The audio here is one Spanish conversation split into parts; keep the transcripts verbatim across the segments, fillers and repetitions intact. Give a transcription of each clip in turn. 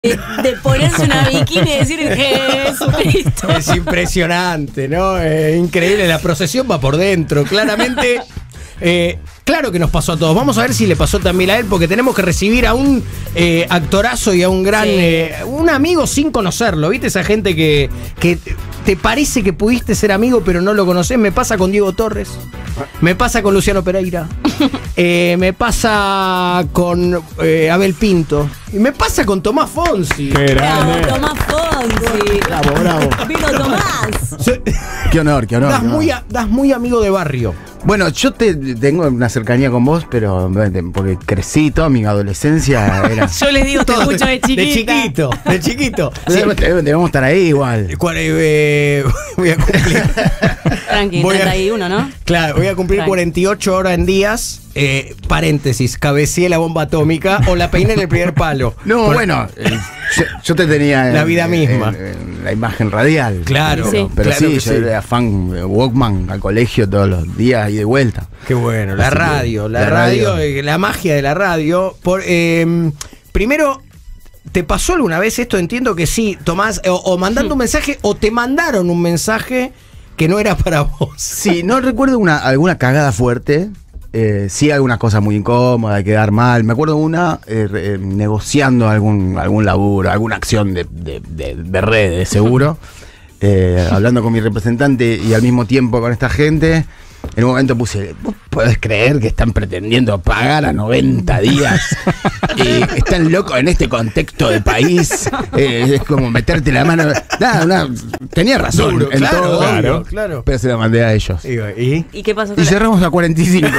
De, de ponerse una bikini y decir Jesucristo. Es impresionante, ¿no? Es increíble, la procesión va por dentro, claramente. Eh, claro que nos pasó a todos. Vamos a ver si le pasó también a él, porque tenemos que recibir a un eh, actorazo y a un gran, sí. eh, un amigo sin conocerlo. ¿Viste esa gente que, que te parece que pudiste ser amigo pero no lo conoces? Me pasa con Diego Torres, me pasa con Luciano Pereira, eh, me pasa con eh, Abel Pinto y me pasa con Tomás Fonsi. Qué grande. Bravo, Tomás Fonsi. Bravo, bravo. Vino Tomás. Qué honor, qué honor. Das, qué honor. Muy, a, das muy amigo de barrio. Bueno, yo te tengo una cercanía con vos, pero porque crecí toda mi adolescencia. Era... Yo les digo, te escucho de chiquita. De chiquito, de chiquito. Sí. Debemos, debemos estar ahí igual. ¿Cuál, eh, voy a cumplir. Tranqui, voy treinta a, y uno, ¿no? Claro, voy a cumplir Tranqui. cuarenta y ocho horas en días. Eh, paréntesis, cabeceé la bomba atómica o la peiné en el primer palo. No, Por, bueno, eh, yo, yo te tenía la vida en, misma en, en la imagen radial. Claro, pero, sí, pero claro sí, yo sí. era fan de Walkman al colegio todos los días y de vuelta. Qué bueno, la Así radio, que, la, la radio, radio. Eh, la magia de la radio. Por, eh, primero, ¿te pasó alguna vez esto? Entiendo que sí, Tomás, o, o mandando un mensaje o te mandaron un mensaje que no era para vos. Sí, no recuerdo una, alguna cagada fuerte. Eh, sí, alguna cosa muy incómoda, de quedar mal. Me acuerdo una eh, eh, negociando algún, algún laburo, alguna acción de, de, de, de redes, seguro. eh, hablando con mi representante y al mismo tiempo con esta gente. En un momento puse, ¿vos podés creer que están pretendiendo pagar a noventa días? Y están locos en este contexto de país. Eh, es como meterte la mano. Nada, nada, tenía razón. Duro, en claro, todo, claro, claro. Pero se la mandé a ellos. ¿Y? ¿Y qué pasó? Y cerramos a cuarenta y cinco.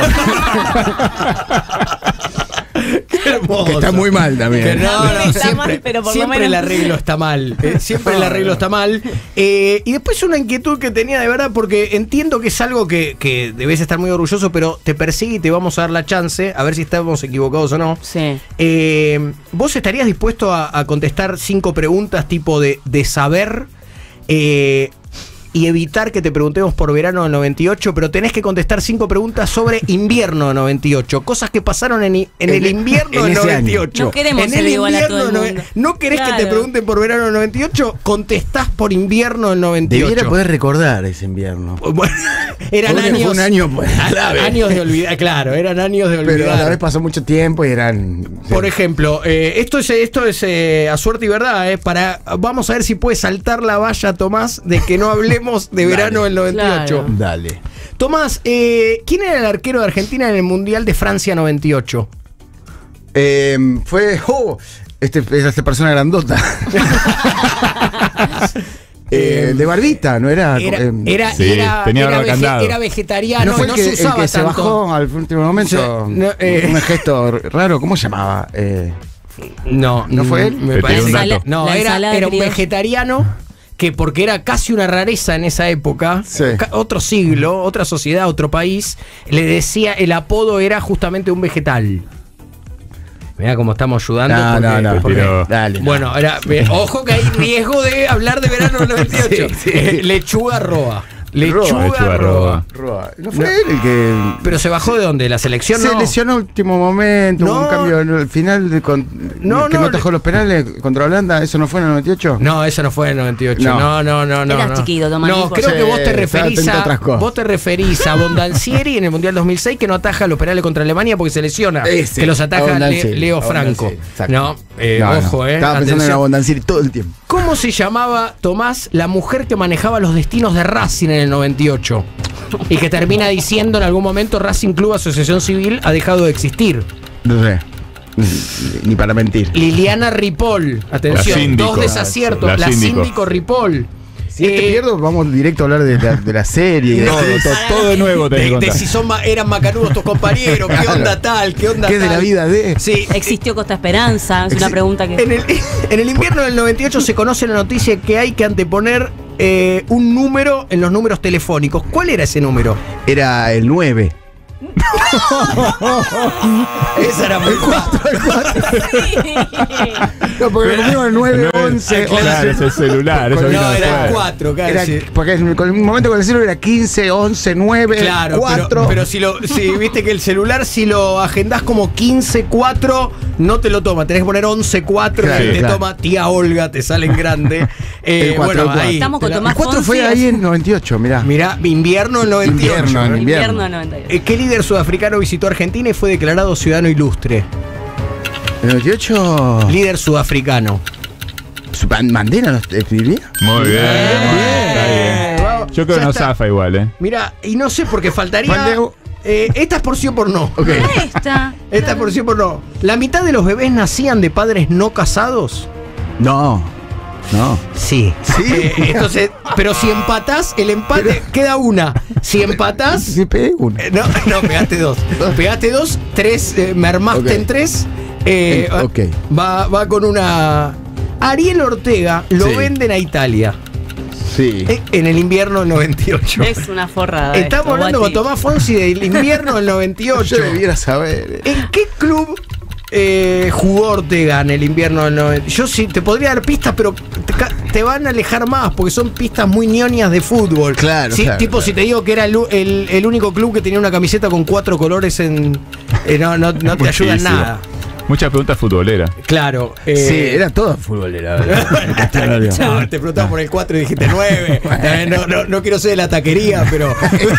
Qué hermoso. Que está muy mal también. Que no, no, está siempre, mal, pero por siempre lo menos... el arreglo está mal. Eh, siempre el arreglo está mal. Eh, y después una inquietud que tenía de verdad, porque entiendo que es algo que, que debes estar muy orgulloso, pero te persigue y te vamos a dar la chance, a ver si estamos equivocados o no. Sí. Eh, ¿Vos estarías dispuesto a, a contestar cinco preguntas tipo de, de saber? Eh, y evitar que te preguntemos por verano del noventa y ocho, pero tenés que contestar cinco preguntas sobre invierno del noventa y ocho, cosas que pasaron en, en, en el invierno en del ese noventa y ocho. No queremos en ser el igual a todo el invierno, mundo. ¿No querés Claro. que te pregunten por verano del noventa y ocho? Contestás por invierno del noventa y ocho. Debiera poder recordar ese invierno. Bueno, eran Porque años, fue un año pues, clave. años de olvidar, claro, eran años de olvidar. Pero a la vez pasó mucho tiempo y eran... Por sí. ejemplo, eh, esto es, esto es eh, a suerte y verdad, eh, para, vamos a ver si puede saltar la valla, Tomás, de que no hablemos de verano del noventa y ocho. Claro. Dale. Tomás, eh, ¿quién era el arquero de Argentina en el Mundial de Francia noventa y ocho? Eh, fue... Oh, este, esta persona grandota. eh, de barbita, ¿no era? Era, eh, era, Sí, era, tenía era, barba vege- candado. era vegetariano, ¿No fue y no el que, se el usaba que se tanto. bajó al último momento? Sí, no, eh. Un gesto raro, ¿cómo se llamaba? Eh, No, ¿No fue él? Me Te parece tiro un dato. no, La era, ensalada era un criolla. vegetariano que porque era casi una rareza en esa época, Sí. ca- otro siglo, otra sociedad, otro país, le decía, el apodo era justamente un vegetal. Mirá cómo estamos ayudando. No, porque- no, no, porque- pero- dale. no. Bueno, era, eh, ojo que hay riesgo de hablar de verano del noventa y ocho. Sí, sí. Eh, lechuga roa. Lechuga, Roa, lechuga roa. roa. Roa. ¿No fue No. él el que...? Pero se bajó de dónde, la selección Se no. lesionó último momento, No. hubo un cambio en el final de con, No, que no, no atajó los penales contra Holanda, ¿eso no fue en el noventa y ocho? No, eso no fue en el noventa y ocho. No, No. no, no, no. Eras no. chiquito, Tomás, No, no creo importa. que vos te Sí, referís estaba atento a a otras cosas. vos te referís a Bondancieri en el Mundial dos mil seis, que no ataja los penales contra Alemania porque se lesiona. Ese, que los ataja Le- Abondancieri, Leo Franco. Abondancieri, exacto. No, eh, No, no. ojo, eh. Estaba pensando en atención. Abondancieri todo el tiempo. ¿Cómo se llamaba, Tomás, la mujer que manejaba los destinos de Racing en el noventa y ocho? Y que termina diciendo en algún momento Racing Club Asociación Civil ha dejado de existir. No sé, ni, ni para mentir. Liliana Ripoll. Atención, La síndico. dos desaciertos. La, La síndico. síndico. Ripoll. Si este Eh, pierdo, vamos directo a hablar de la, de la serie. y de Todo, esto. todo, todo de nuevo tenés que De, de contar. si son ma- eran macanudos tus compañeros, qué onda tal, qué onda ¿Qué es tal. de la vida de? Sí. ¿Existió Costa Esperanza? Es una Exi- pregunta que... En el, en el invierno del noventa y ocho se conoce la noticia que hay que anteponer eh, un número en los números telefónicos. ¿Cuál era ese número? Era el nueve. Esa era muy cuatro. No, porque lo comimos el nueve, once, Claro, es el celular. Eso vino No, era el después. cuatro, claro. Era, sí. porque en el momento con el celular era quince, once, nueve, Claro, cuatro. pero, pero si lo, si viste que el celular, si lo agendás como quince cuatro, no te lo toma. Tenés que poner once cuatro Claro, y te claro. toma tía Olga, te sale en grande. Eh, El cuatro, bueno, el cuatro. ahí. Estamos con te la- Tomás El cuatro fue Fonsi. ahí en noventa y ocho, mirá. Mirá, invierno en noventa y ocho. Invierno, en Invierno noventa y ocho. Eh, ¿Qué líder sudafricano visitó Argentina y fue declarado ciudadano ilustre? ¿En noventa y ocho? Líder sudafricano. ¿Su- ¿Mandela nos escribía? Muy bien. Bien. Está bien. Vamos. Yo creo Ya que no está. zafa igual, ¿eh? Mira, y no sé porque faltaría. Mandeo. Eh, esta es por sí o por no. Ok. Ahí está. Esta es por sí o por no. ¿La mitad de los bebés nacían de padres no casados? No, no. Sí. Eh, entonces, pero si empatás, el empate queda una. Si empatás. Sí, pegué uno. eh, No, no, pegaste dos. Pegaste dos, tres, eh, mermaste Ok. en tres. eh, Eh, ok. va, va con una. Ariel Ortega lo Sí. venden a Italia Sí. eh, en el invierno del noventa y ocho. Es una forrada. Estamos esto, hablando Guati. con Tomás Fonsi del invierno del noventa y ocho. Yo debiera saber. ¿En qué club eh, jugó Ortega en el invierno del noventa? Yo sí, te podría dar pistas, pero te, ca- te van a alejar más, porque son pistas muy ñoñas de fútbol. Claro, Sí, claro, tipo, claro. si te digo que era el, u- el- el único club que tenía una camiseta con cuatro colores en... eh, no, no, no te ayuda en Muchísimo. nada. Muchas preguntas futboleras. Claro. eh, Sí, era todo futbolera. ¿verdad? No, te preguntaba por el cuatro y dijiste nueve. Eh, no, no, no quiero ser de la taquería, pero...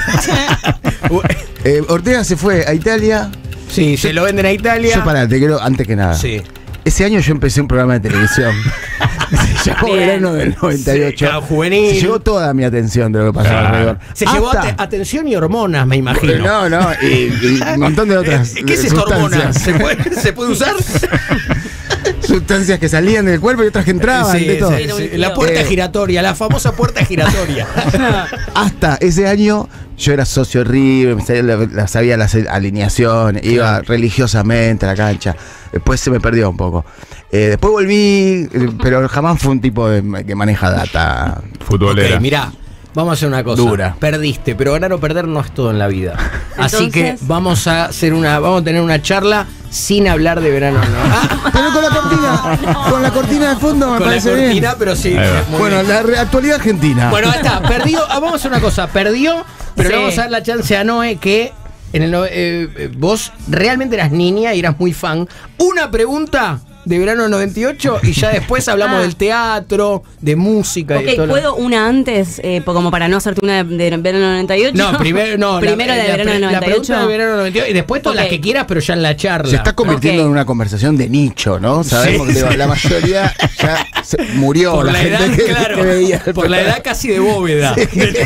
Eh, Ortega se fue a Italia. sí, se lo venden a Italia. Yo para, te quiero, antes que nada. Sí. Ese año yo empecé un programa de televisión. Se llamó Bien. Verano del noventa y ocho. Sí, claro, juvenil. Se llevó toda mi atención de lo que pasaba Claro. alrededor. Se llevó Hasta- ate- atención y hormonas, me imagino. No, no, y, y un montón de otras Eh, ¿Qué es esto, hormonas? sustancias. ¿Se puede, ¿Se puede usar? Sustancias que salían del cuerpo y otras que entraban, Sí, de todo. sí, sí. La puerta Eh, giratoria, la famosa puerta giratoria. Hasta ese año yo era socio de River, me sabía, la- la- sabía las alineaciones, iba Claro. religiosamente a la cancha. Después se me perdió un poco. Eh, después volví, eh, pero jamás fue un tipo de- que maneja data. Futbolera. Ok, mirá, vamos a hacer una cosa. Dura. Perdiste, pero ganar o perder no es todo en la vida. Así que Entonces- vamos a hacer una, vamos a tener una charla sin hablar de verano. ¿no? Ah, Pero con la cortina, con la cortina de fondo me con la parece cortina, bien. pero sí. Ahí va. muy Bueno, bien. la re- actualidad argentina. Bueno, ahí está, perdió. ah, Vamos a hacer una cosa, perdió, pero Sí. le vamos a dar la chance a Noé que en el, no- eh, eh, vos realmente eras niña y eras muy fan. Una pregunta de verano del noventa y ocho y ya después hablamos Ah. del teatro, de música y de Ok, todo lo- ¿puedo una antes? Eh, po- como para no hacerte una de de verano noventa y ocho. No, primero no. Primero la, de verano pre- noventa y ocho. La pregunta de verano noventa y ocho y después todas Ok. las que quieras, pero ya en la charla. Se está convirtiendo Ok. en una conversación de nicho, ¿no? Sabemos Sí, que sí. la mayoría ya se murió. por la, gente edad, que, claro, que veía el por la programa. edad casi de bóveda.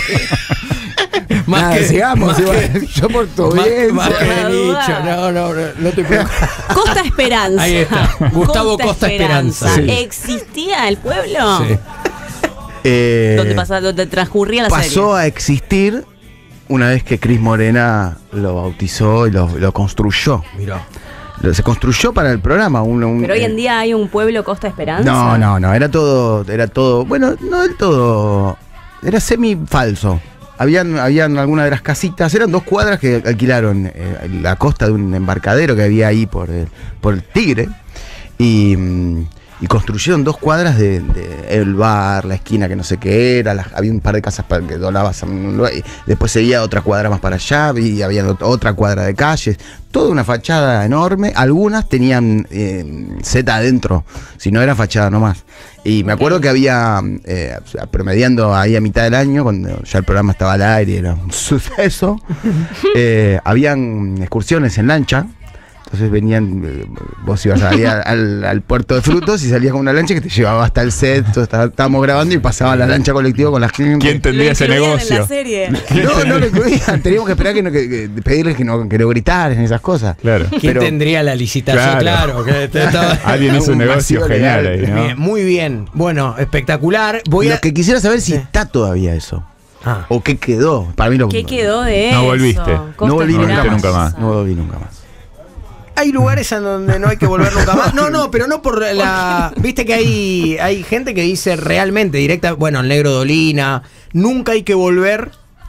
Más Nada, que sigamos, más igual. que- Yo por tu más, bien. más que Por de la nicho. duda. No, no, no, no te preocupes. Costa Esperanza. Ahí está. Gustavo Costa Esperanza. Sí. ¿Existía el pueblo? Sí. Eh, Donde, pasaba, donde transcurría la pasó serie. a existir una vez que Cris Morena lo bautizó y lo, lo construyó. Mirá. Lo- Se construyó para el programa. un- un- Pero hoy en eh, día hay un pueblo Costa Esperanza. No, no, no. Era todo. Era todo. Bueno, no del todo. Era semi falso. Habían, habían algunas de las casitas, eran dos cuadras que alquilaron eh, la costa de un embarcadero que había ahí por el, por el Tigre. Y, mm, y construyeron dos cuadras de, de el bar, la esquina que no sé qué era, las- había un par de casas para que donabas a un lugar, y después seguía otra cuadra más para allá y había ot- otra cuadra de calles, toda una fachada enorme, algunas tenían eh, Z adentro, si no era fachada nomás. Y me acuerdo que había, eh, promediando ahí a mitad del año, cuando ya el programa estaba al aire y era un suceso, eh, habían excursiones en lancha. Entonces venían, eh, vos ibas a ir al, al puerto de frutos y salías con una lancha que te llevaba hasta el set, todo estaba- estábamos grabando y pasaba la lancha colectiva con la gente. ¿Quién tendría ese incluían negocio? En la serie. No, no lo incluían, teníamos que esperar que, no, que, que pedirles que no, que no gritaran esas cosas. Claro. ¿Quién Pero- tendría la licitación? Claro. Claro. que te- estaba- Alguien hizo un Un negocio vacío genial legal. ahí, ¿no? Bien, muy bien. Bueno, espectacular. Voy a. Lo que quisiera saber si Sí. está todavía eso. Ah. O qué quedó. Para mí lo ¿Qué quedó de No eso? volviste. Costa No volví No nunca volviste más. nunca más. No volví nunca más. Hay lugares en donde no hay que volver nunca más. No, no, pero no por la. Viste que hay, hay gente que dice realmente directa. Bueno, el Negro Dolina. Nunca hay que volver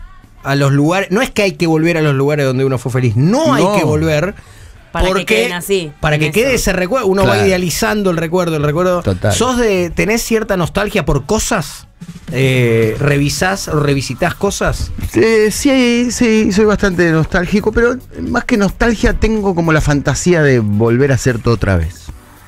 a los lugares. No es que hay que volver a los lugares donde uno fue feliz. No, hay No. que volver. Para porque, que queden así, Para en que eso. quede ese recuerdo. Uno Claro. va idealizando el recuerdo, el recuerdo. Total. ¿Sos de. ¿Tenés cierta nostalgia por cosas? Eh, ¿Revisás o revisitás cosas? Eh, sí, sí, soy bastante nostálgico, pero más que nostalgia tengo como la fantasía de volver a hacer todo otra vez.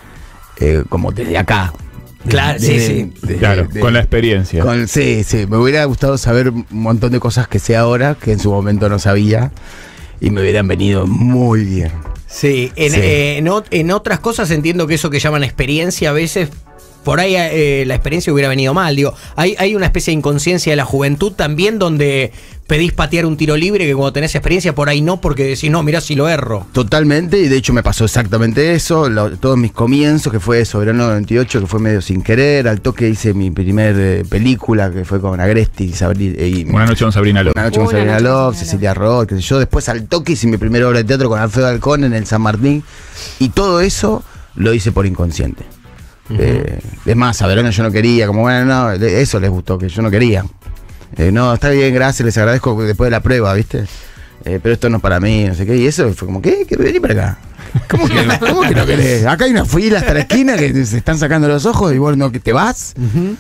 Eh, como desde acá. Claro, sí, sí. desde- Claro, de- con la experiencia. con- sí, sí. Me hubiera gustado saber un montón de cosas que sé ahora, que en su momento no sabía, y me hubieran venido muy bien. Sí, en, Sí. eh, en ot- en otras cosas entiendo que eso que llaman experiencia a veces, por ahí eh, la experiencia hubiera venido mal. Digo, hay, hay una especie de inconsciencia de la juventud también donde pedís patear un tiro libre que cuando tenés experiencia por ahí no, porque decís, no, mirá si lo erro. Totalmente, y de hecho me pasó exactamente eso, lo- todos mis comienzos, que fue eso, verano noventa y ocho, que fue medio sin querer, al toque hice mi primer eh, película, que fue con Agresti y, Sabri- y Una noche con Sabrina López. Una noche con Una Sabrina noche con Love, Sabrina Cecilia Roth, qué sé yo. Después al toque hice mi primera obra de teatro con Alfredo Alcón en el San Martín. Y todo eso lo hice por inconsciente. Eh, es más, a Verona yo no quería, como bueno, no, le- eso les gustó, que yo no quería. Eh, no, está bien, gracias, les agradezco después de la prueba, ¿viste? Eh, pero esto no es para mí, no sé qué. Y eso fue como, ¿qué? ¿Qué vení para acá? ¿Cómo que, no, ¿Cómo que no querés? Acá hay una fila hasta la esquina que se están sacando los ojos y vos no, que te vas.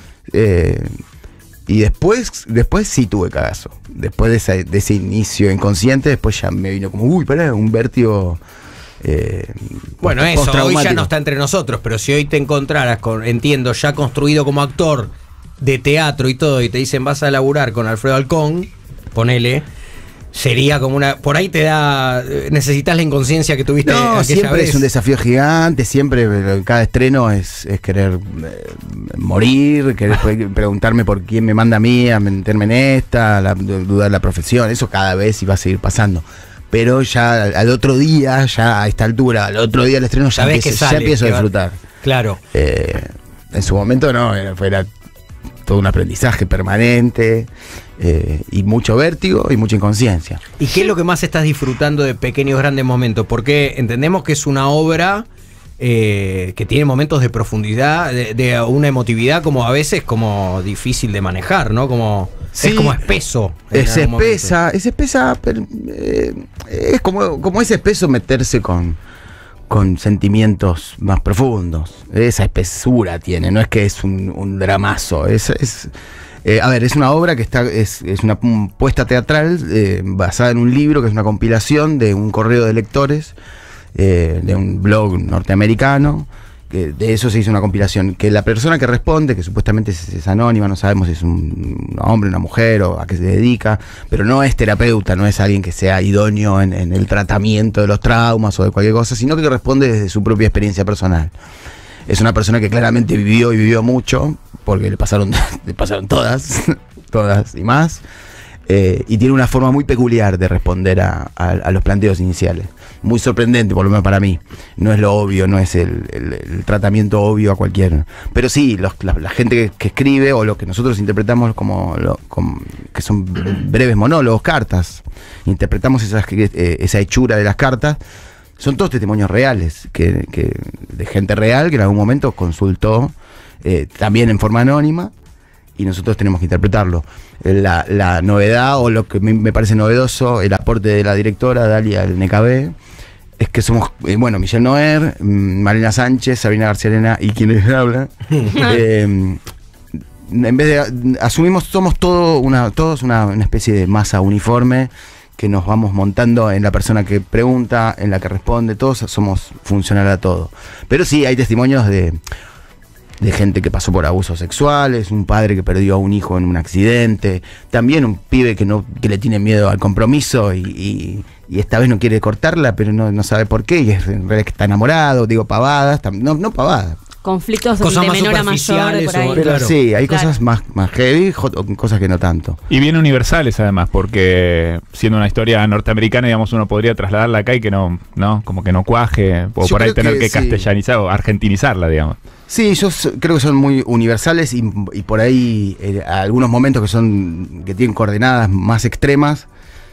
Eh, y después, después sí tuve cagazo. Después de, esa- de ese inicio inconsciente, después ya me vino como, uy, pará, un vértigo. eh, Bueno, eso, hoy ya postraumático. no está entre nosotros, pero si hoy te encontraras con, entiendo, ya construido como actor de teatro y todo, y te dicen vas a laburar con Alfredo Alcón, ponele, sería como una. Por ahí te da. Necesitas la inconsciencia que tuviste No, aquella siempre vez. es un desafío gigante, siempre eh, cada estreno es, es querer eh, morir, querer pre- preguntarme por quién me manda a mí a meterme en esta, la- dudar la profesión, eso cada vez iba a seguir pasando. Pero ya al, al otro día, ya a esta altura, al otro día del estreno ya, Sabés empiezo, que ya sale, empiezo a que va- disfrutar. Claro. Eh, en su momento no, era, era todo un aprendizaje permanente eh, y mucho vértigo y mucha inconsciencia. ¿Y qué es lo que más estás disfrutando de Pequeños Grandes Momentos? Porque entendemos que es una obra eh, que tiene momentos de profundidad, de, de una emotividad como a veces como difícil de manejar, ¿no? Como Sí. es como espeso. en Es algún espesa, es espesa, pero, eh, es como, como es espeso meterse con, con sentimientos más profundos. Esa espesura tiene, no es que es un, un dramazo. Es, es, eh, a ver, es una obra que está, es, es una mm, puesta teatral eh, basada en un libro que es una compilación de un correo de lectores, eh, de un blog norteamericano. Que de eso se hizo una compilación, que la persona que responde, que supuestamente es, es anónima, no sabemos si es un, un hombre, una mujer o a qué se dedica, pero no es terapeuta, no es alguien que sea idóneo en, en el tratamiento de los traumas o de cualquier cosa, sino que responde desde su propia experiencia personal. Es una persona que claramente vivió y vivió mucho, porque le pasaron, le pasaron todas, todas y más, eh, y tiene una forma muy peculiar de responder a, a- a los planteos iniciales. Muy sorprendente, por lo menos para mí. No es lo obvio, no es el, el- el tratamiento obvio a cualquiera. Pero sí, los- la, la gente que, que escribe, o lo que nosotros interpretamos como, lo- como- que son breves monólogos, cartas, interpretamos esas, eh, esa hechura de las cartas, son todos testimonios reales, que, que- de gente real que en algún momento consultó, eh, también en forma anónima, y nosotros tenemos que interpretarlo. La, la novedad, o lo que me, me parece novedoso, el aporte de la directora Dalia del N K B, es que somos, eh, bueno, Michelle Noer, mm, Marina Sánchez, Sabrina García Arena y quienes hablan. eh, en vez de, asumimos, somos todo una, todos una, una especie de masa uniforme que nos vamos montando en la persona que pregunta, en la que responde, todos somos funcional a todo. Pero sí, hay testimonios de de gente que pasó por abusos sexuales, un padre que perdió a un hijo en un accidente, también un pibe que no que le tiene miedo al compromiso y, y, y esta vez no quiere cortarla, pero no, no sabe por qué, y es, en realidad que está enamorado, digo pavadas, tam- no, no pavadas. Conflictos Cosas de más menor a mayor superficiales por ahí. o- Pero Claro. sí, hay Claro. cosas más, más heavy, jo- o cosas que no tanto. Y bien universales además, porque siendo una historia norteamericana, digamos, uno podría trasladarla acá y que no, no, como que no cuaje, o Yo por ahí creo tener que que, sí. castellanizar o argentinizarla, digamos. Sí, yo s- creo que son muy universales y, y por ahí eh, algunos momentos que son que tienen coordenadas más extremas.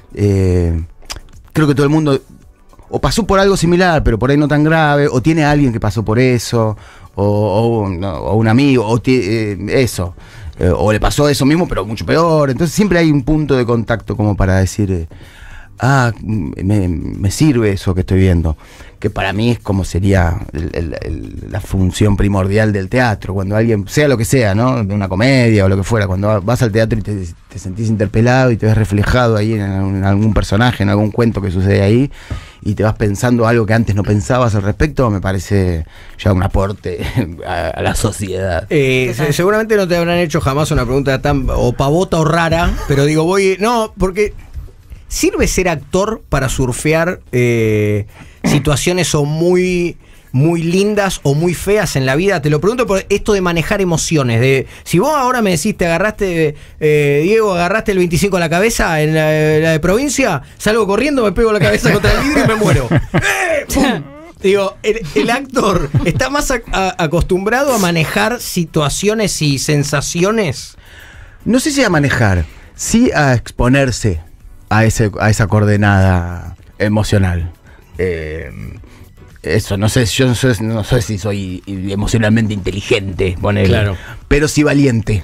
eh, creo que todo el mundo o pasó por algo similar, pero por ahí no tan grave, o tiene a alguien que pasó por eso, o, o un, o un amigo, o ti- eh, eso. eh, o le pasó eso mismo, pero mucho peor. Entonces siempre hay un punto de contacto como para decir, eh, ah, me, me sirve eso que estoy viendo. Que para mí es como sería el, el, el, la función primordial del teatro. Cuando alguien, sea lo que sea, ¿no? De una comedia o lo que fuera, cuando vas al teatro y te, te sentís interpelado y te ves reflejado ahí en, en algún personaje, en algún cuento que sucede ahí, y te vas pensando algo que antes no pensabas al respecto, me parece ya un aporte a, a la sociedad. Eh, se- seguramente no te habrán hecho jamás una pregunta tan o pavota o rara, pero digo, voy. No, porque ¿sirve ser actor para surfear eh, situaciones o muy, muy lindas o muy feas en la vida? Te lo pregunto por esto de manejar emociones. De, si vos ahora me decís, te agarraste, eh, Diego, agarraste el veinticinco a la cabeza en la, la de provincia, salgo corriendo, me pego la cabeza contra el vidrio y me muero. ¡Eh! ¡Pum! Digo, el, el actor está más a- a- acostumbrado a manejar situaciones y sensaciones. No sé si a manejar, sí a exponerse a, ese, a esa coordenada emocional. Eh, eso, no sé, yo no sé, no sé si soy emocionalmente inteligente, ponele, Claro. pero sí valiente.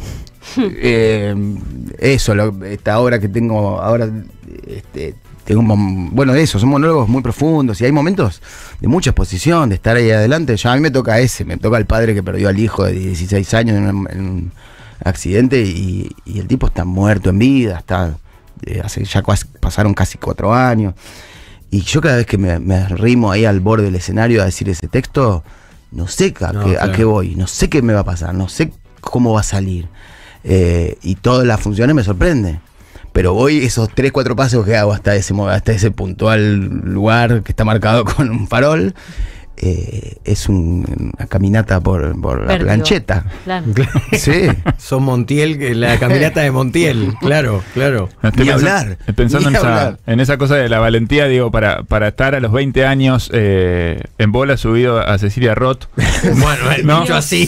Eh, eso, lo, esta obra que tengo ahora, este, tengo un mom- bueno, eso, son monólogos muy profundos y hay momentos de mucha exposición, de estar ahí adelante. Ya a mí me toca ese, me toca el padre que perdió al hijo de dieciséis años en un, en un accidente y, y el tipo está muerto en vida, está eh, hace ya casi- pasaron casi cuatro años. Y yo cada vez que me, me arrimo ahí al borde del escenario a decir ese texto, no sé a, No, qué, claro. a qué voy, no sé qué me va a pasar, no sé cómo va a salir. Eh, y todas las funciones me sorprenden. Pero voy esos tres, cuatro pasos que hago hasta ese, mo- hasta ese puntual lugar que está marcado con un farol. Eh, es un- una caminata por, por la Vértigo. plancheta. Claro. Sí. Son Montiel, que- la caminata de Montiel, claro, claro. Estoy Ni pensa- hablar, Pensando ni en, esa, hablar. en esa cosa de la valentía, digo, para, para estar a los veinte años eh, en bola subido a Cecilia Roth, Bueno, el No. bicho así.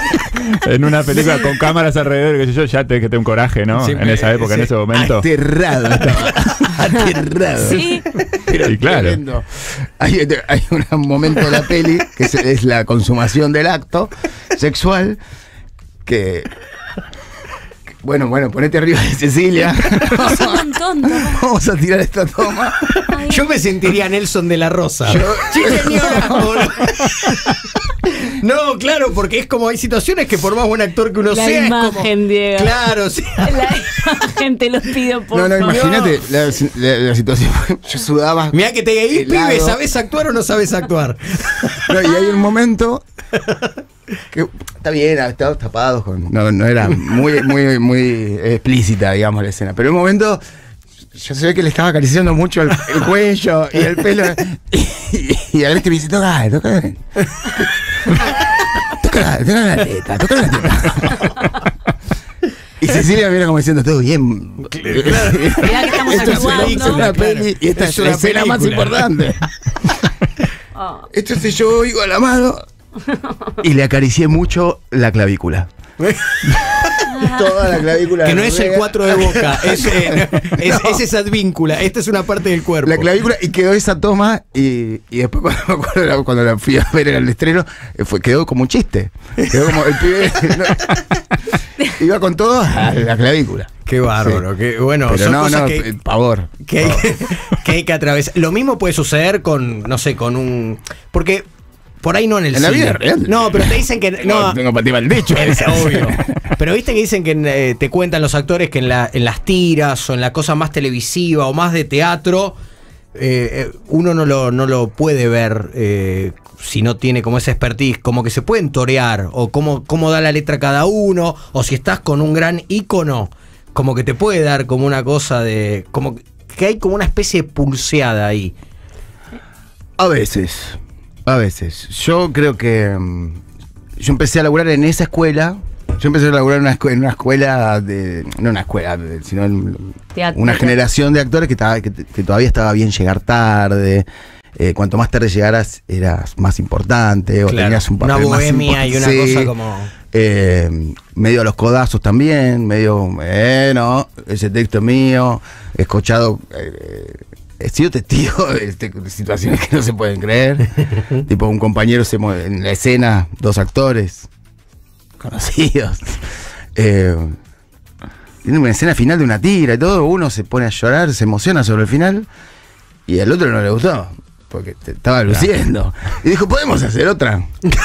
en una película con cámaras alrededor, que sé yo, ya tenés que tener un coraje, ¿no? Sí, en esa época, sí. en ese momento. Aterrado estaba. Aterrado. Sí. Pero Sí, claro. tremendo. Hay, hay un momento de la peli que es, es la consumación del acto sexual que, que- bueno, bueno, ponete arriba de Cecilia. Es un montón. ¿no? Vamos a tirar esta toma. Ay, Yo me sentiría Nelson de la Rosa. Sí, señora. No, claro, porque es como hay situaciones que por más buen actor que uno La sea, imagen, es como. Diego. Claro, sí. La gente los pido por No, no, favor. imagínate la, la- la situación. Yo sudaba. Mirá que te diga ahí, helado. pibe, ¿sabés actuar o no sabés actuar? No, y hay un momento que está bien, estaban tapados con, no, no era muy, muy, muy explícita, digamos, la escena. Pero en un momento yo se ve que le estaba acariciando mucho el, el cuello y el pelo. Y, y a ver que me dice, toca, toca. Toca, toca la teta, toca la teta. Y Cecilia me mira como diciendo, todo bien. Mirá que estamos Esto es una- actuando. es una Claro. peli y esta Es es la una escena más película. importante. Oh. Entonces yo oigo a la mano y le acaricié mucho la clavícula. Toda la clavícula. Que no de es el Rega. cuatro de boca, es, eh, es, es esa advíncula. Esta es una parte del cuerpo. La clavícula y quedó esa toma y, y después cuando, me acuerdo la- cuando la fui a ver en el estreno eh, fue, quedó como un chiste. Quedó como el pibe no, iba con todo a la clavícula. Qué bárbaro, qué bueno. Pero son no, cosas no, que, eh, pavor. que hay, que hay que atravesar. Lo mismo puede suceder con, no sé, con un. Porque por ahí no en el En la cine. vida real. No, pero te dicen que. No, No, tengo para ti el techo. es obvio. Pero viste que dicen que eh, te cuentan los actores que en, la, en las tiras o en la cosa más televisiva o más de teatro, eh, eh, uno no lo, no lo puede ver eh, si no tiene como esa expertise, como que se pueden torear, o cómo, cómo da la letra cada uno, o si estás con un gran ícono, como que te puede dar como una cosa de. Como que hay como una especie de pulseada ahí. A veces, a veces. Yo creo que mm, yo empecé a laburar en esa escuela. Yo empecé a laburar en una, escu- en una escuela de. No una escuela, de- sino en Teatro. una generación de actores que, estaba, que, que todavía estaba bien llegar tarde. Eh, cuanto más tarde llegaras, eras más importante. O Claro, tenías un una papel más bohemia y una importante. Sí. cosa como. Eh, medio a los codazos también, medio, bueno, ese texto es mío, he escuchado, eh, he sido testigo de, este- de situaciones que no se pueden creer. Tipo, un compañero se mueve en la escena, dos actores conocidos. Eh, tiene una escena final de una tira y todo, uno se pone a llorar, se emociona sobre el final, y al otro no le gustó, porque te estaba luciendo. Y dijo, ¿podemos hacer otra?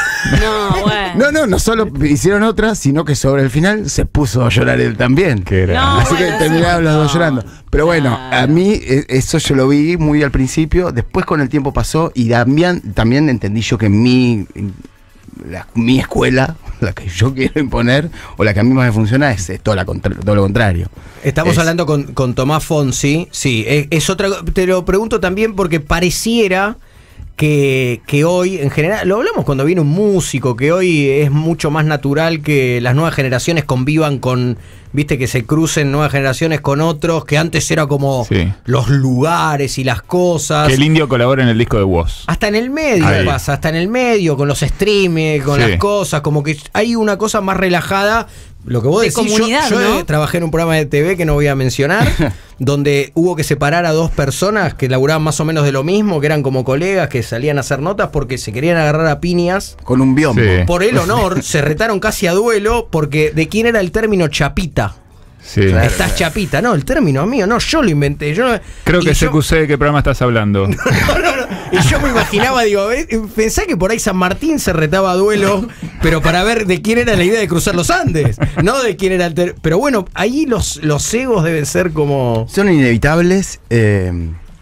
No, bueno. No, no, no solo hicieron otra, sino que sobre el final se puso a llorar él también. Que era- No, Así bueno, que terminaron los dos no. llorando. Pero bueno, Claro. a mí eh, eso yo lo vi muy al principio, después con el tiempo pasó y también, también entendí yo que mi, la- mi escuela, la que yo quiero imponer, o la que a mí más me funciona, es, es todo, la contra- todo lo contrario. Estamos Es- hablando con, con Tomás Fonsi. Sí, es, es otra. Te lo pregunto también porque pareciera que, que hoy, en general, lo hablamos cuando viene un músico, que hoy es mucho más natural que las nuevas generaciones convivan con, viste, que se crucen nuevas generaciones con otros, que antes era como Sí. los lugares y las cosas. Que el indio colabora en el disco de Woz. Hasta en el medio Ahí. pasa, hasta en el medio, con los streams, con Sí. las cosas, como que hay una cosa más relajada. Lo que vos De decís, yo- comunidad, yo, ¿no? eh, trabajé en un programa de T V que no voy a mencionar, donde hubo que separar a dos personas que laburaban más o menos de lo mismo, que eran como colegas, que salían a hacer notas porque se querían agarrar a piñas. Con un biombo. Sí. Por el honor, se retaron casi a duelo porque de quién era el término chapita. Sí. Claro. Estás chapita, no, el término mío, no, yo lo inventé. Yo, Creo y que yo- se sé de qué programa estás hablando. No, no, no. Y yo me imaginaba, digo, eh, pensá que por ahí San Martín se retaba a duelo, pero para ver de quién era la idea de cruzar los Andes, no de quién era el... ter- Pero bueno, ahí los, los egos deben ser como... Son inevitables, eh,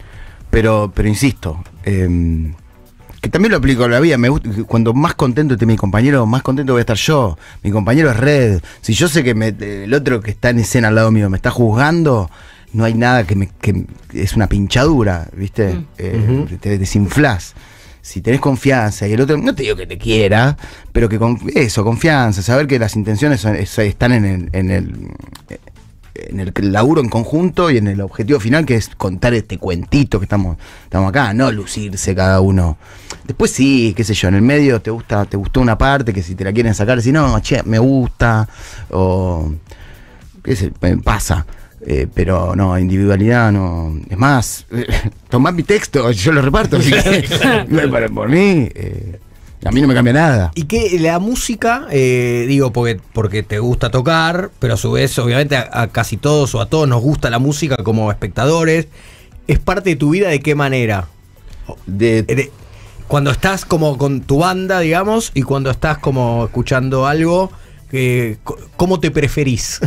pero, pero insisto, eh, que también lo aplico a la vida. Me gusta, cuando más contento esté mi compañero, más contento voy a estar yo. Mi compañero es red. Si yo sé que me- el otro que está en escena al lado mío me está juzgando, no hay nada que me... Que, es una pinchadura, ¿viste? Mm. Eh, Ujú. Te desinflás. Si tenés confianza y el otro, no te digo que te quiera, pero que con, eso, confianza, saber que las intenciones son- es- están en el, en el en el laburo en conjunto y en el objetivo final, que es contar este cuentito que estamos, estamos acá, no lucirse cada uno. Después sí, qué sé yo, en el medio te gusta, te gustó una parte que si te la quieren sacar, si no, che, me gusta, o qué sé, me pasa. Eh, pero no, individualidad no. Es más, tomá mi texto, yo lo reparto. Si querés. Por, por mí, eh, a mí no me cambia nada. Y que la música, eh, digo, porque, porque te gusta tocar, pero a su vez, obviamente, a, a casi todos o a todos nos gusta la música como espectadores. ¿Es parte de tu vida de qué manera? De, De- cuando estás como con tu banda, digamos, y cuando estás como escuchando algo, que, co- ¿cómo te preferís?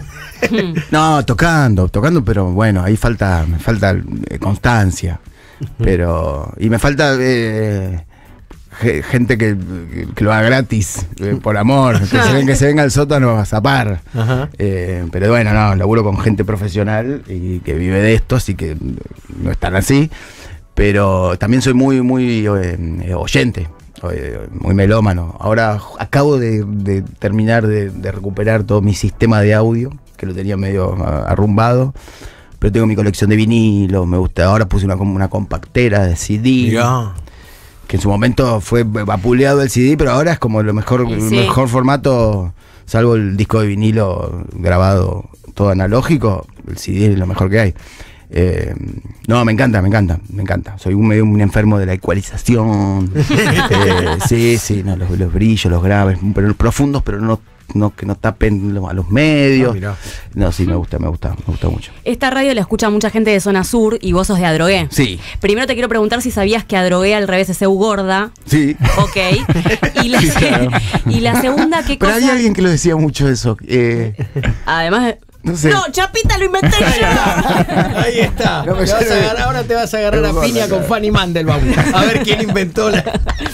No, tocando, tocando, pero bueno, ahí falta, me falta eh, constancia. Pero. Y me falta eh, ge- gente que, que lo haga gratis, eh, por amor. Que se, ven, que se venga al sótano a zapar. Ajá. Eh, pero bueno, no, laburo con gente profesional y que vive de esto, así que no están así. Pero también soy muy, muy eh, oyente. eh, Muy melómano. Ahora acabo de, de terminar de, de recuperar todo mi sistema de audio, que lo tenía medio ah, arrumbado. Pero tengo mi colección de vinilos, me gusta. Ahora puse una, una compactera de C D. Mirá. Que en su momento fue vapuleado el C D, pero ahora es como lo mejor, Y el sí. mejor formato, salvo el disco de vinilo grabado todo analógico, el C D es lo mejor que hay. Eh, no, me encanta, me encanta, me encanta. Soy un medio un enfermo de la ecualización. Eh, sí, sí, no, los, los brillos, los graves, pero profundos, pero no, no que no tapen lo- a los medios. Ah, mirá. No, sí, me gusta, me gusta, me gusta mucho. Esta radio la escucha mucha gente de Zona Sur y vos sos de Adrogué. Sí, Primero te quiero preguntar si sabías que Adrogué al revés es Eu Gorda. sí. Ok. Y la, Claro. y la segunda, ¿qué Pero cosa? había alguien que lo decía mucho eso. Eh, Además. no sé. No, Chapita lo inventé yo. Ahí está. No, Te pero vas yo a no- agarrar- ahora te vas a agarrar no a me piña acuerdo, con claro. Fanny Mandelbaum. A ver quién inventó la.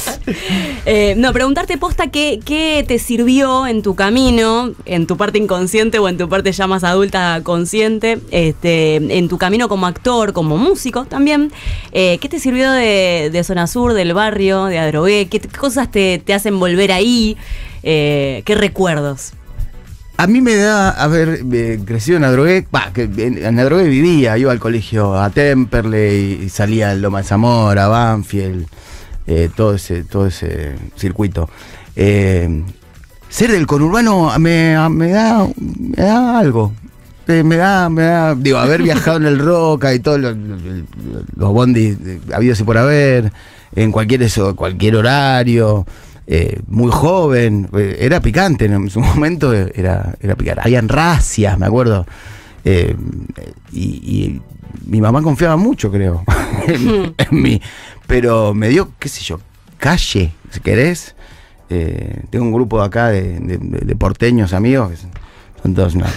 Eh, no, preguntarte posta qué, qué te sirvió en tu camino, en tu parte inconsciente o en tu parte ya más adulta consciente, este, en tu camino como actor, como músico también. Eh, ¿Qué te sirvió de, de Zona Sur, del barrio, de Adrogué? ¿Qué, qué cosas te, te hacen volver ahí? Eh, ¿Qué recuerdos? A mí me da haber eh, crecido en Adrogué, bah, que en, en Adrogué vivía, iba al colegio a Temperley y salía a Loma de Zamora, a Banfield, eh, todo ese, todo ese circuito. Eh, ser del conurbano me, me da, me da algo. Eh, me da, me da, digo, haber viajado en el Roca y todos los, los, los bondis eh, habidos y por haber, en cualquier eso, cualquier horario. eh, muy joven, eh, era picante en su momento, era, era picante. Habían racias, me acuerdo. Eh, y, y mi mamá confiaba mucho, creo, en, en mí. Pero me dio, qué sé yo, calle, si querés. Eh, tengo un grupo acá de, de, de porteños amigos que son, son todos una...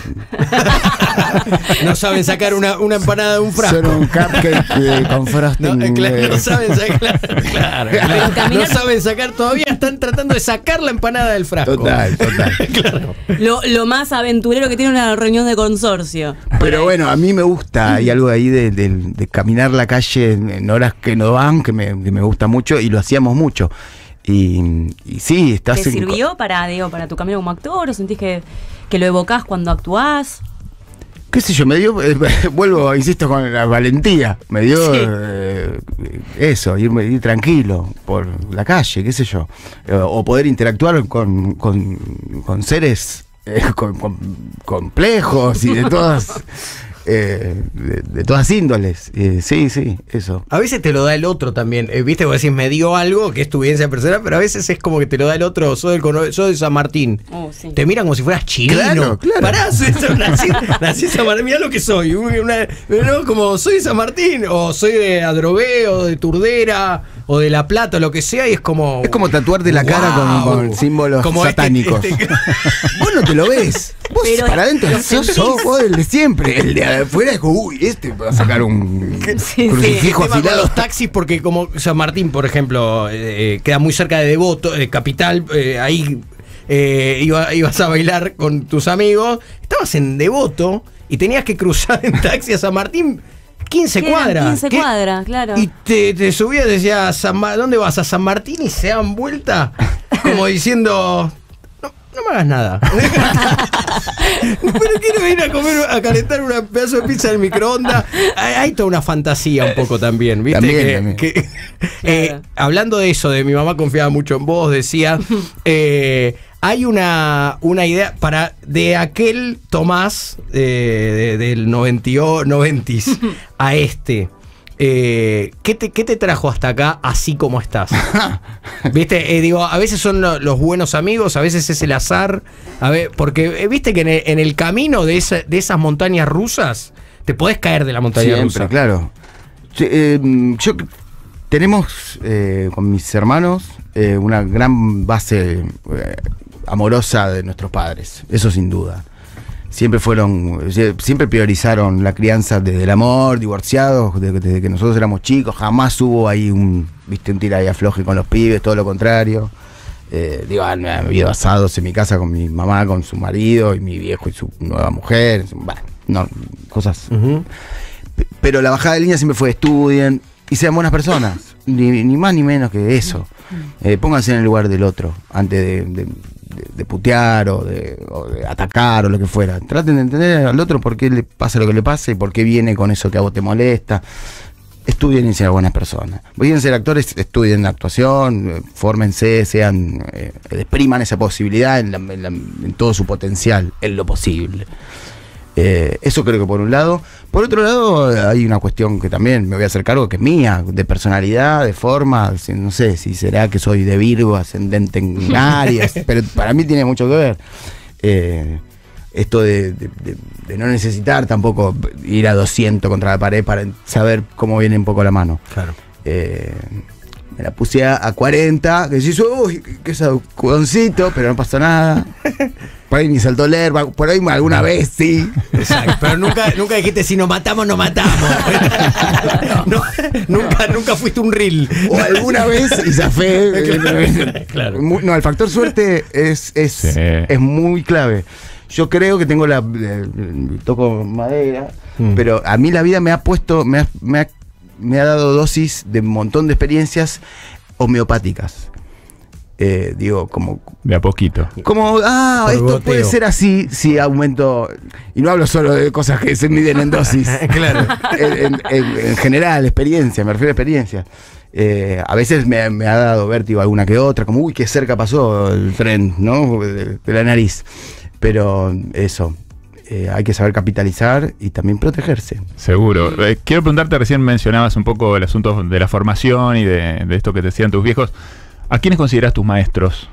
No saben sacar una, una empanada de un frasco. Son un cupcake eh, con frosting. No, eh, claro, eh. no saben sacar, claro, claro. caminar- No saben sacar, todavía están tratando de sacar la empanada del frasco. Total, total. Claro. Lo, lo más aventurero que tiene una reunión de consorcio. Pero bueno, a mí me gusta, hay algo ahí de, de- de caminar la calle en, en horas que no van, que me, que me gusta mucho, y lo hacíamos mucho. Y, y sí, estás ¿Te en- sirvió para, digo, para tu camino como actor o sentís que, que lo evocás cuando actuás? qué sé yo, me dio, eh, vuelvo, insisto, con la valentía, me dio Sí. eh, eso, ir, ir tranquilo por la calle, qué sé yo, eh, o poder interactuar con, con, con seres eh, con- con- complejos y de todas, eh, de, de todas índoles, eh, sí, sí, eso. A veces te lo da el otro también. Eh, Viste, vos decís, me dio algo, que es tu vivencia personal, pero a veces es como que te lo da el otro. Soy, del, cono- soy de San Martín. Oh, sí. Te miran como si fueras chileno. Claro, claro. Pará, soy de San- nací, nací en San Martín, mirá lo que soy. Una- una- no, como soy de San Martín, o soy de Adrogué, o de Turdera, o de La Plata, o lo que sea, y es como. Es como tatuarte la cara con- ¡Wow! con símbolos Como este- satánicos. este- Vos no te lo ves. Vos Pero para adentro lo sos, sentís. sos vos el de siempre. El de afuera es como, uy, este va a sacar un Sí, crucifijo El tema con afilado. los taxis, porque como San Martín, por ejemplo, eh, queda muy cerca de Devoto, eh, capital, eh, ahí eh, iba- ibas a bailar con tus amigos, estabas en Devoto y tenías que cruzar en taxi a San Martín quince Quedan cuadras. quince ¿Qué? cuadras, claro. Y te, te subías y decías, San Ma- ¿dónde vas? A San Martín, y se dan vuelta como diciendo... No, no me hagas nada. Pero quiero ir a comer, a calentar un pedazo de pizza en el microondas. Hay, hay toda una fantasía un poco también, ¿viste? También, que, también. que- eh, Claro. hablando de eso, de mi mamá confiaba mucho en vos, decía, eh, hay una, una idea para de aquel Tomás eh, de- del noventa noventis a este. Eh, ¿qué, te, ¿Qué te trajo hasta acá así como estás? Viste, eh, digo, a veces son lo- los buenos amigos, a veces es el azar, a ver, porque eh, viste que en el, en el camino de, esa- de esas montañas rusas te podés caer de la montaña Siempre, rusa. claro. Yo, eh, yo- tenemos eh, con mis hermanos eh, una gran base eh, amorosa de nuestros padres, eso sin duda. Siempre fueron, sie- siempre priorizaron la crianza desde el amor, divorciados, desde, desde que nosotros éramos chicos, jamás hubo ahí un, viste, un tira y afloje con los pibes, todo lo contrario. Eh, digo, han han habido asados en mi casa con mi mamá, con su marido, y mi viejo y su nueva mujer, bueno, no, cosas. Ujú. P- Pero la bajada de línea siempre fue estudien y sean buenas personas, ni, ni más ni menos que eso. Eh, pónganse en el lugar del otro, antes de, de- de- de putear o de, o de atacar o lo que fuera. Traten de entender al otro por qué le pasa lo que le pasa y por qué viene con eso que a vos te molesta. Estudien y sean buenas personas. Quieren ser actores, estudien actuación, eh, fórmense, sean, eh, expriman esa posibilidad en, la- en la- en todo su potencial, en lo posible. Eh, eso creo que por un lado. Por otro lado, hay una cuestión que también me voy a hacer cargo, que es mía, de personalidad, de forma. si- No sé si será que soy de Virgo, ascendente en Aries, pero para mí tiene mucho que ver. Eh, esto de, de- de- de no necesitar tampoco ir a doscientos contra la pared para saber cómo viene un poco la mano. Claro. Eh, me la puse a, a cuarenta, que decís, uy, que sacudoncito, pero no pasó nada. Por ahí ni saltó el airbag, por ahí alguna vez sí. Exacto, pero nunca, nunca dijiste si nos matamos, no matamos. No, nunca, nunca fuiste un reel. O alguna vez y zafé. Claro. Mu- No, el factor suerte es, es, Sí. es muy clave. Yo creo que tengo la. eh, toco madera, Mm. pero a mí la vida me ha puesto, me ha, me ha, me ha dado dosis de un montón de experiencias homeopáticas. Eh, digo, como De a poquito. Como, ah, Por esto goteo. puede ser así si aumento. Y no hablo solo de cosas que se miden en dosis. Claro. En, en- en- en general, experiencia, me refiero a experiencia. Eh, a veces me, me ha dado vértigo alguna que otra, como, uy, qué cerca pasó el tren, ¿no? De, de la nariz. Pero eso, eh, hay que saber capitalizar y también protegerse. Seguro. Eh, quiero preguntarte, recién mencionabas un poco el asunto de la formación y de, de esto que te decían tus viejos. ¿A quiénes consideras tus maestros?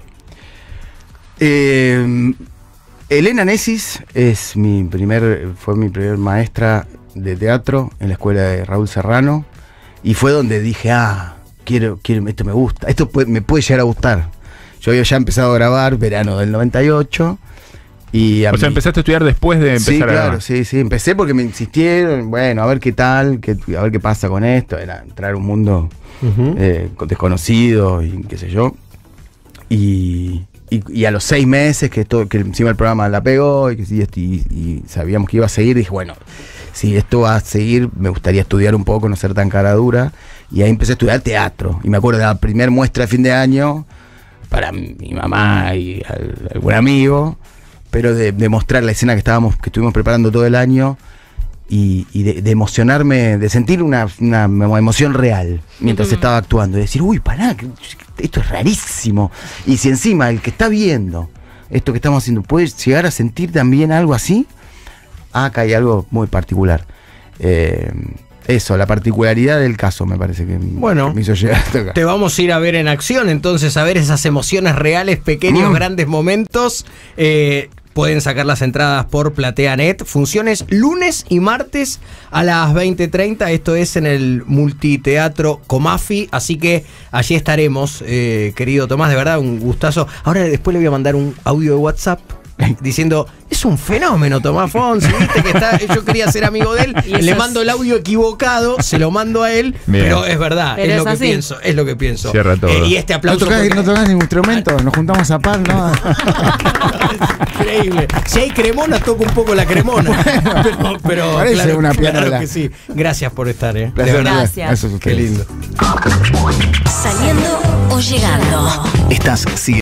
Eh, Elena Nesis es mi primer, fue mi primer maestra de teatro en la escuela de Raúl Serrano. Y fue donde dije, ah, quiero, quiero, esto me gusta, esto puede, me puede llegar a gustar. Yo había ya empezado a grabar verano del noventa y ocho. Y a o sea, mí, empezaste a estudiar después de empezar sí, a claro, grabar. sí, sí, empecé porque me insistieron, bueno, a ver qué tal, qué, a ver qué pasa con esto, era entrar a un mundo Ujú. eh, desconocido y qué sé yo. Y, y, y a los seis meses que, todo, que encima el programa la pegó y, que, y, y, y sabíamos que iba a seguir, dije, bueno, si esto va a seguir, me gustaría estudiar un poco, no ser tan cara dura. Y ahí empecé a estudiar teatro. Y me acuerdo de la primera muestra de fin de año para mi mamá y al- algún amigo, pero de, de mostrar la escena que estábamos, que estuvimos preparando todo el año y, y de, de emocionarme, de sentir una, una emoción real mientras Ujú. estaba actuando. De decir, uy, pará, que esto es rarísimo. Y si encima el que está viendo esto que estamos haciendo puede llegar a sentir también algo así, acá hay algo muy particular. Eh, eso, la particularidad del caso me parece que, Bueno, que me hizo llegar hasta acá. Te vamos a ir a ver en acción, entonces, a ver esas emociones reales, pequeños, Mm. grandes momentos. Eh, pueden sacar las entradas por PlateaNet. Funciones lunes y martes a las veinte treinta. Esto es en el Multiteatro Comafi. Así que allí estaremos, eh, querido Tomás. De verdad, un gustazo. Ahora después le voy a mandar un audio de WhatsApp diciendo, es un fenómeno Tomás Fonsi, viste que está, yo quería ser amigo de él, Y eso le es- mando el audio equivocado, se lo mando a él, Bien. pero es verdad, Pero es, es lo que así. pienso, es lo que pienso. Cierra todo. Eh, y este No aplauso tocás, porque- no tocás ningún instrumento, nos juntamos a par, ¿no? increíble. Si hay cremona, toco un poco la cremona. pero, pero Parece claro, una claro pianola. que sí. Gracias por estar, eh. De Placer, verdad. Gracias. Eso es Qué ustedes. lindo. Saliendo o llegando. Estás